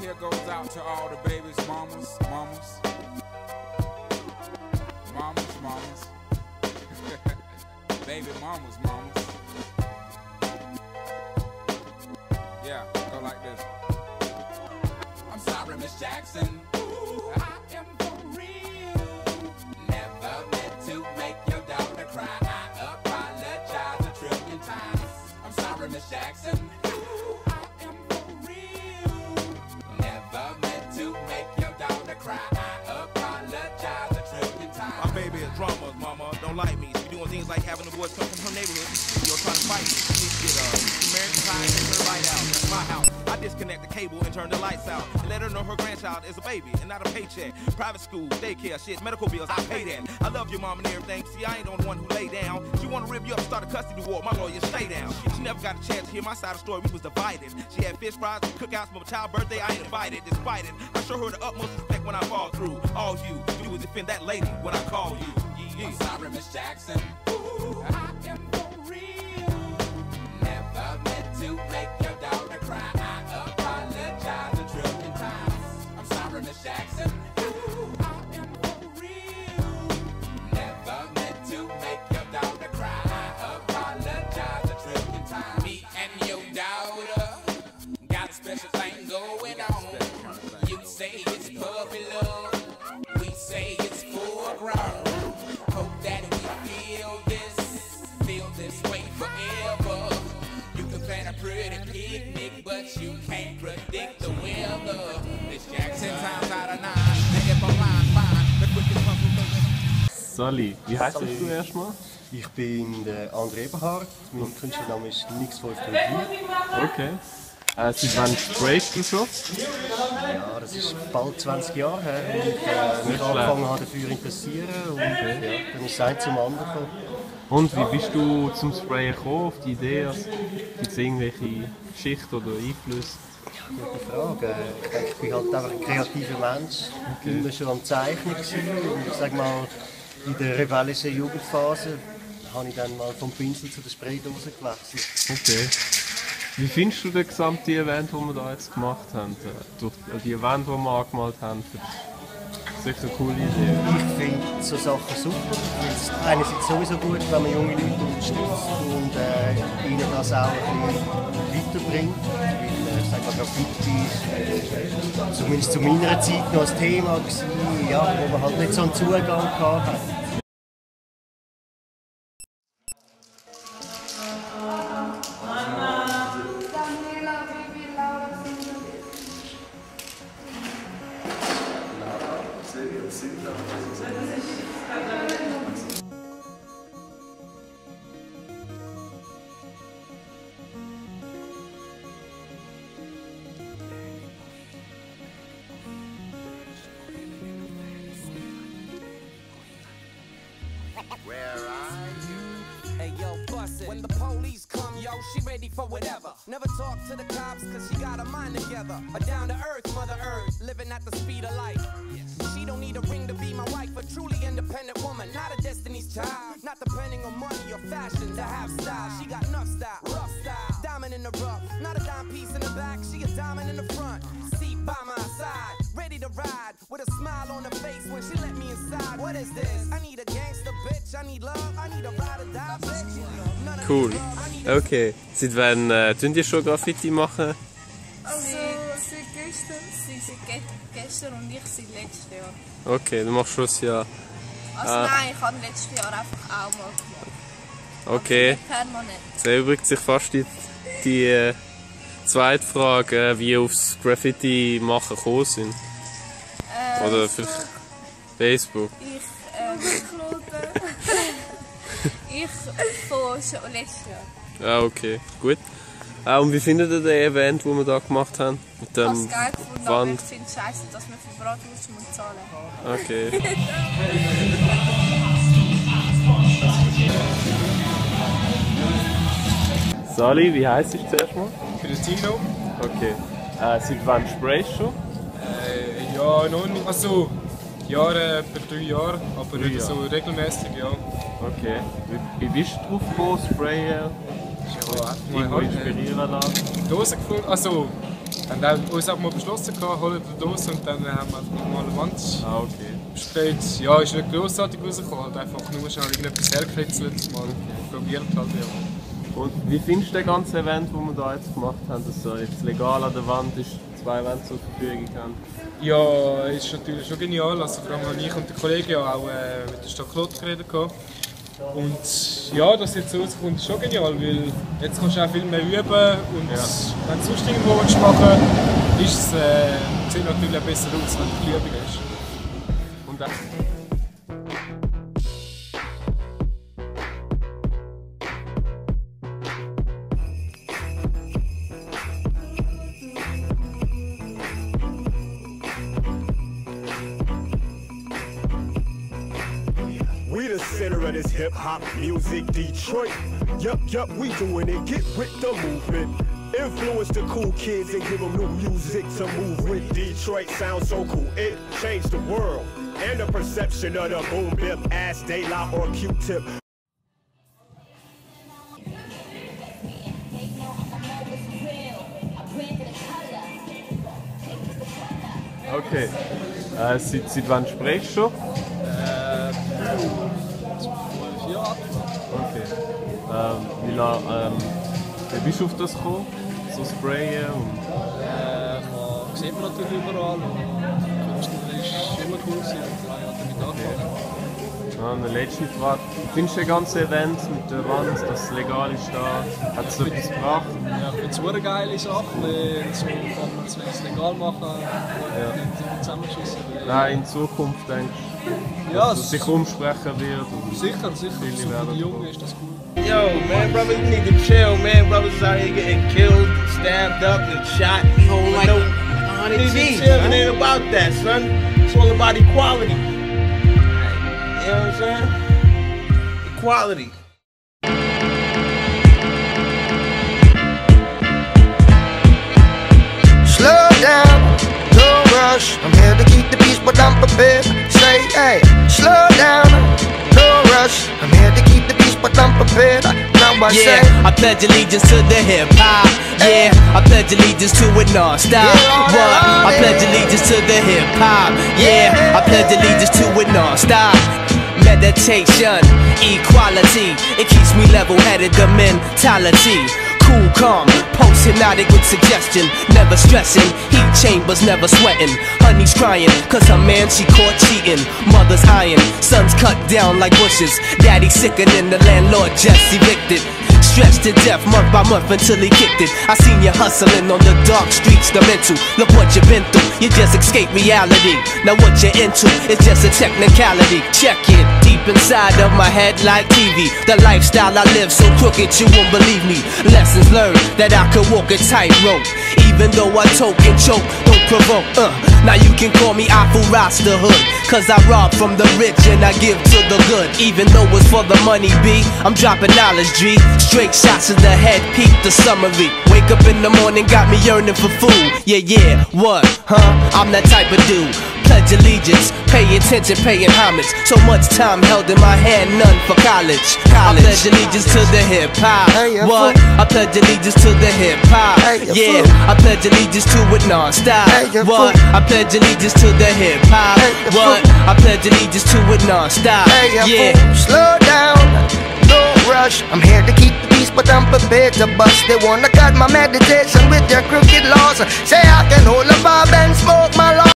here goes out to all the babies, mamas. Baby mamas. Yeah, go like this. I'm sorry, Miss Jackson. Ooh, I am for real. Never meant to make your daughter cry. I apologize a trillion times. I'm sorry, Miss Jackson. Ooh, I am for real. Never meant to make your daughter cry. I apologize a trillion times. My baby is drama, mama. Don't like me. She doing things like having the boys come from her neighborhood. You're trying to fight me. She needs to get American Pie and turn the light out. That's my house. I disconnect the cable and turn the lights out. And let her know her grandchild is a baby and not a paycheck. Private school, daycare, shit, medical bills, I pay that. I love your mom and everything. See, I ain't the only one who lay down. She wanna rip you up, start a custody war. My lawyer, stay down. She never got a chance to hear my side of the story. We was divided. She had fish fries and cookouts for my child's birthday. I ain't invited, despite it. I show her the utmost respect when I fall through. All you would defend that lady when I call you. I'm sorry, Miss Jackson. Ooh, I am for real. Never meant to make your daughter cry. I apologize a trillion times. I'm sorry, Miss Jackson. Ooh, I am for real. Never meant to make your daughter cry. I apologize a trillion times. Me and your daughter got a special thing going on. You say it's puppy love. We say it's full grown. Hope that we feel this way forever. You can plan a pretty picnic, but you can't predict the weather. This Jackson times out of 9, and if I'm lying, fine. The quickest one. Sally, wie heißt du zuerst mal? Ich bin der André Eberhard, mein Künstlername ist Nix534. Okay. Seit wann sprayst du schon? Ja, das ist bald 20 Jahre her, als ich mich angefangen habe dafür zu interessieren. Und ja, dann ist es eins zum anderen gekommen. Und wie bist du zum Sprayen gekommen, auf die Idee? Gibt es irgendwelche Geschichten oder Einflüsse? Ja, gute Frage. Ich denke, ich bin halt einfach ein kreativer Mensch. Ich war immer schon am Zeichnen und ich sage mal, in der rebellischen Jugendphase habe ich dann mal vom Pinsel zu der Spraydose gewechselt. Okay. Wie findest du das gesamte Event, das wir da jetzt gemacht haben? Durch die Event, die wir angemalt haben? Sicher eine coole Idee. Ich finde so Sachen super. Es einerseits sowieso gut, wenn man junge Leute unterstützt und ihnen das auch ein bisschen weiterbringt. Weil ich sage mal, Graffiti ist zumindest zu meiner Zeit noch ein Thema gewesen, ja, wo man halt nicht so einen Zugang gehabt hat. Where are you? Hey yo, bust it. When the police come, yo, she ready for whatever. Never talk to the cops, cause she got her mind together. A down to earth, Mother Earth, living at the speed of light. She don't need a ring to be my wife, a truly independent woman, not a Destiny's Child. Not depending on money or fashion to have style. She got enough style, rough style, diamond in the rough. Not a dime piece in the back, she a diamond in the front. Seat by my side, ready to ride, with a smile on her face when she let me inside. What is this? I need a gangster bitch, I need love, I need a ride or die bitch. Cool. Okay. Seit wann tun die schon Graffiti machen? Also seit gestern, sie seit gestern und ich seit letztem Jahr. Okay, du machst schon ein Jahr. Also nein, ich habe letztes Jahr einfach auch mal gemacht. Okay. Permanent. Jetzt erübrigt sich fast die zweite Frage, wie aufs Graffiti machen gekommen sind. Oder für Facebook. Ich von schon letztes Jahr. Ja, okay, gut. Und wie findet ihr den Event, den wir hier gemacht haben? Mit dem Ich habe es geil gefunden, aber ich finde es scheiße, dass man für Bratwurst zahlen muss. Okay. Sally, wie heisst du zuerst mal? Christino. Okay. Seit wann sprayst du schon? Ja, noch nicht. Also, Jahre, etwa 3 Jahre, aber nicht so regelmäßig, ja. Okay. Wie bist du drauf gekommen, Sprayen? Ja, Irgendwo inspirieren lassen? Dose gefunden, also Dann haben wir uns auch mal beschlossen, holen die Dose und dann haben wir einfach mal eine Wand bestellt. Ja, ist nicht grossartig rausgekommen, halt einfach nur schnell irgendetwas hergekritzelt, mal probiert halt, ja. Und wie findest du das ganze Event, das wir da jetzt gemacht haben, dass so jetzt legal an der Wand ist, 2 Wände zur Verfügung haben? Ja, ist natürlich schon genial. Also vor allem habe ich und der Kollege ja auch mit der Stadt Kloten geredet. Und ja, dass jetzt so rauskommt, ist schon genial, weil jetzt kannst du auch viel mehr üben und wenn du sonst irgendwo machen willst, sieht es natürlich auch besser aus, wenn du die Übung hast. Und dann We the center of this hip-hop music, Detroit. Yup, we doing it, get with the movement. Influence the cool kids and give them new music to move with. Detroit sounds so cool, it changed the world. And the perception of the boom bip, ass, De La or Q-tip. okay. Seit wann sprichst du schon? 12 Jahre. Okay. Wie bist du auf das gekommen? So sprayen und... Man sieht man natürlich überall und Künstler ist immer cool gewesen und ich habe damit angefangen. Ja, eine letzte Frage. Findest du das ganze Event mit der Wand, dass es legal ist da? Hat es etwas gebracht? Ja, ich finde es eine geile Sache, weil so kann man es, wenn es legal machen, nicht zusammenschießen. Nein, in Zukunft denkst du, dass es sich umsprechen wird? Sicher. So für die Jungen ist das cool. Yo, man, brothers need to chill, man. Brothers out here getting killed, stabbed up, and shot. You know, like 100 G's. It ain't about that, son. It's all about equality. You know what I'm saying? Equality. Slow down, don't rush. I'm here to keep the peace, but I'm prepared. Say, hey, slow down, don't rush. I'm here to keep the peace, but I'm prepared. Now I say, I pledge allegiance to the hip hop. Yeah, I pledge allegiance to it non-stop. What? I pledge allegiance to the hip hop. Yeah, I pledge allegiance to it non-stop. Meditation, equality, it keeps me level-headed, the mentality. Cool, calm, post-hypnotic with suggestion, never stressing, heat chambers, never sweating. Honey's crying, cause her man she caught cheating. Mother's eyeing, sons cut down like bushes. Daddy sickening, the landlord just evicted. Stressed to death month by month until he kicked it. I seen you hustling on the dark streets, the mental. Look what you've been through, you just escaped reality. Now what you're into is just a technicality. Check it, deep inside of my head like TV. The lifestyle I live so crooked you won't believe me. Lessons learned that I could walk a tightrope. Even though I choke and choke, don't provoke. Now you can call me Afu Rasta Hood, cause I rob from the rich and I give to the good. Even though it's for the money, B, I'm dropping knowledge, G. Straight shots to the head, peep the summary. Wake up in the morning, got me yearning for food. Yeah, what, huh? I'm that type of dude. Pledge allegiance, pay attention, paying homage. So much time held in my hand, none for college. I pledge allegiance to the hip hop. What? I pledge allegiance to the hip hop. Yeah, I pledge allegiance to it non-stop. What? I pledge allegiance to the hip hop. What? I pledge allegiance to it non-stop. Yeah. Slow down, don't rush. I'm here to keep the peace, but I'm prepared to bust. They wanna cut my meditation with their crooked laws. Say I can hold a bob and smoke my law.